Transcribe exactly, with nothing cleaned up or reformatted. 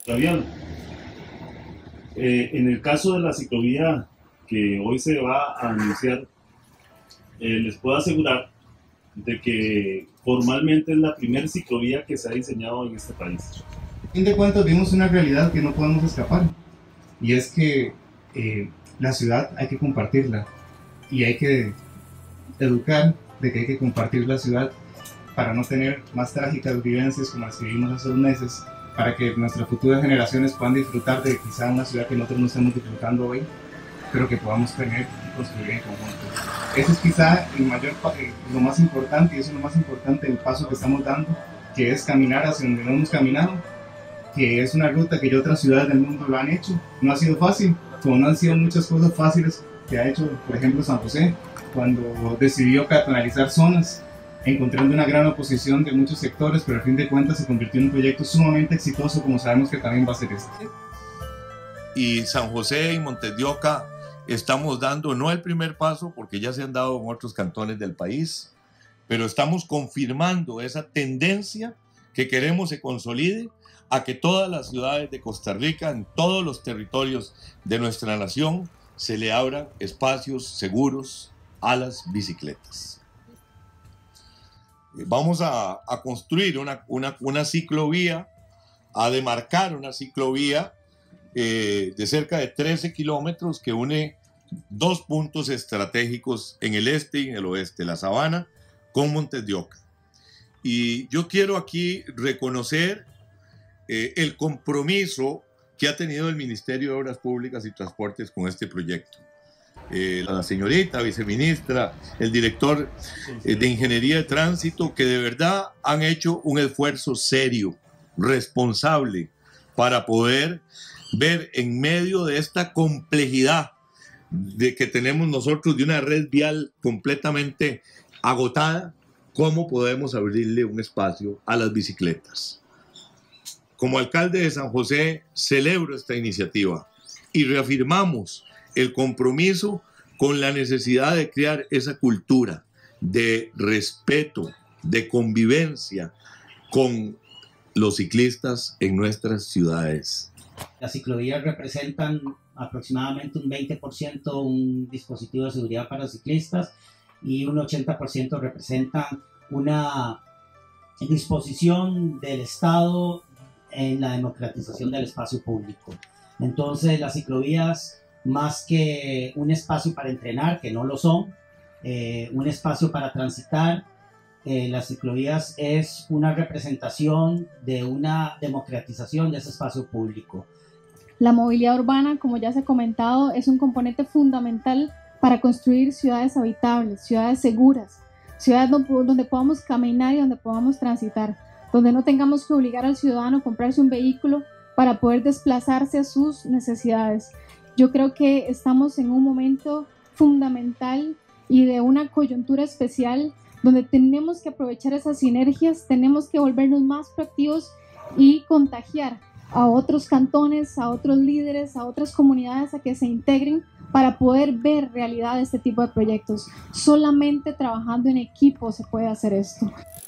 Fabián, eh, en el caso de la ciclovía que hoy se va a anunciar, eh, les puedo asegurar de que formalmente es la primera ciclovía que se ha diseñado en este país. A fin de cuentas vimos una realidad que no podemos escapar, y es que eh, la ciudad hay que compartirla y hay que educar de que hay que compartir la ciudad para no tener más trágicas vivencias como las que vivimos hace unos meses, para que nuestras futuras generaciones puedan disfrutar de quizá una ciudad que nosotros no estamos disfrutando hoy, pero que podamos tener y construir en conjunto. Eso es quizá el mayor, lo más importante, y eso es lo más importante del paso que estamos dando, que es caminar hacia donde no hemos caminado, que es una ruta que ya otras ciudades del mundo lo han hecho. No ha sido fácil, como no han sido muchas cosas fáciles que ha hecho, por ejemplo, San José, cuando decidió canalizar zonas, encontrando una gran oposición de muchos sectores, pero al fin de cuentas se convirtió en un proyecto sumamente exitoso, como sabemos que también va a ser este. Y San José y Montes de Oca estamos dando no el primer paso, porque ya se han dado en otros cantones del país, pero estamos confirmando esa tendencia que queremos se consolide a que todas las ciudades de Costa Rica, en todos los territorios de nuestra nación, se le abran espacios seguros a las bicicletas. Vamos a, a construir una, una, una ciclovía, a demarcar una ciclovía eh, de cerca de trece kilómetros que une dos puntos estratégicos en el este y en el oeste, La Sabana con Montes de Oca. Y yo quiero aquí reconocer eh, el compromiso que ha tenido el Ministerio de Obras Públicas y Transportes con este proyecto. Eh, la señorita viceministra, el director eh, de Ingeniería de Tránsito, que de verdad han hecho un esfuerzo serio, responsable, para poder ver en medio de esta complejidad de que tenemos nosotros de una red vial completamente agotada, cómo podemos abrirle un espacio a las bicicletas. Como alcalde de San José, celebro esta iniciativa y reafirmamos el compromiso con la necesidad de crear esa cultura de respeto, de convivencia con los ciclistas en nuestras ciudades. Las ciclovías representan aproximadamente un veinte por ciento un dispositivo de seguridad para ciclistas y un ochenta por ciento representan una disposición del Estado en la democratización del espacio público. Entonces las ciclovías, más que un espacio para entrenar, que no lo son, eh, un espacio para transitar, eh, las ciclovías es una representación de una democratización de ese espacio público. La movilidad urbana, como ya se ha comentado, es un componente fundamental para construir ciudades habitables, ciudades seguras, ciudades donde podamos caminar y donde podamos transitar, donde no tengamos que obligar al ciudadano a comprarse un vehículo para poder desplazarse a sus necesidades. Yo creo que estamos en un momento fundamental y de una coyuntura especial donde tenemos que aprovechar esas sinergias, tenemos que volvernos más proactivos y contagiar a otros cantones, a otros líderes, a otras comunidades a que se integren para poder ver realidad de este tipo de proyectos. Solamente trabajando en equipo se puede hacer esto.